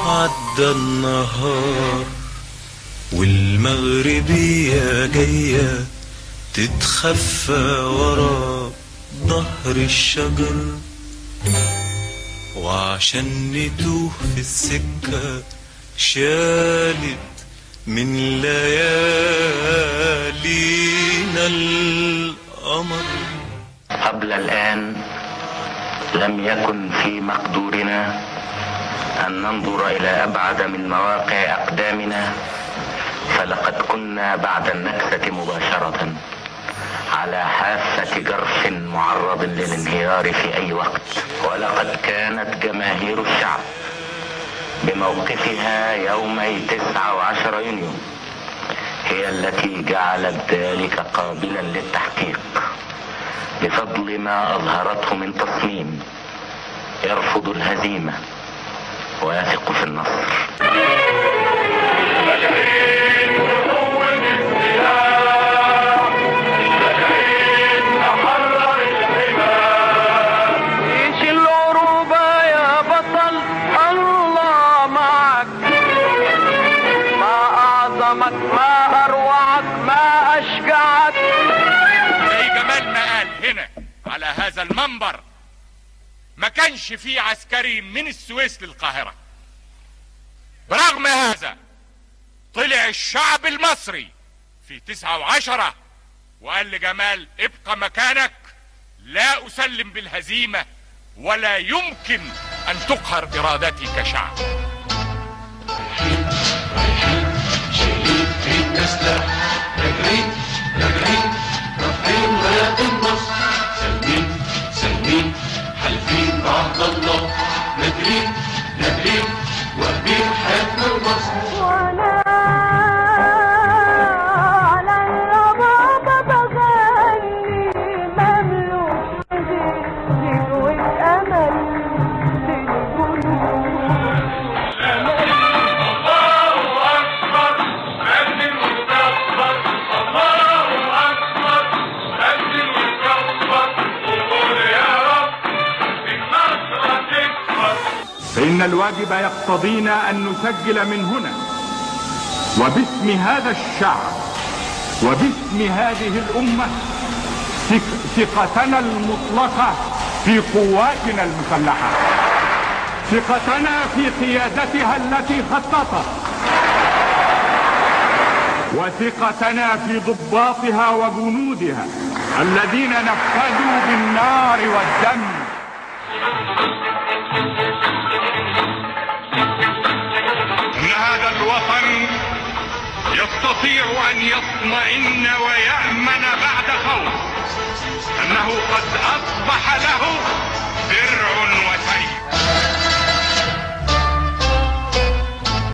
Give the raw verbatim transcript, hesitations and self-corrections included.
عدى النهار والمغربية جاية تتخفى ورا ظهر الشجر، وعشان نتوه في السكة شالت من ليالينا القمر. قبل الآن لم يكن في مقدورنا أن ننظر إلى أبعد من مواقع أقدامنا، فلقد كنا بعد النكسة مباشرة على حافة جرف معرض للانهيار في أي وقت. ولقد كانت جماهير الشعب بموقفها يومي تسعة وعشر يونيو هي التي جعلت ذلك قابلا للتحقيق بفضل ما أظهرته من تصميم يرفض الهزيمة ويثق في النصر. ما أروعك ما أشجعك. زي جمال ما قال هنا على هذا المنبر، ما كانش فيه عسكري من السويس للقاهرة. برغم هذا طلع الشعب المصري في تسعة وعشرة وقال لجمال ابقى مكانك، لا أسلم بالهزيمة ولا يمكن أن تقهر إرادتي كشعب. نسلح راجعين راجعين رافعين رايات النصر، سالمين سالمين حالفين بعهد الله، نادرين نادرين واخدين حياتنا لمصر. وانا على الربابة بغني مملوك جدوة امل للجنود. فإن الواجب يقتضينا أن نسجل من هنا وباسم هذا الشعب وباسم هذه الأمة ثقتنا المطلقة في قواتنا المسلحة، ثقتنا في قيادتها التي خططت، وثقتنا في ضباطها وجنودها الذين نفذوا بالنار والدم. إن هذا الوطن يستطيع أن يطمئن ويأمن بعد خوف.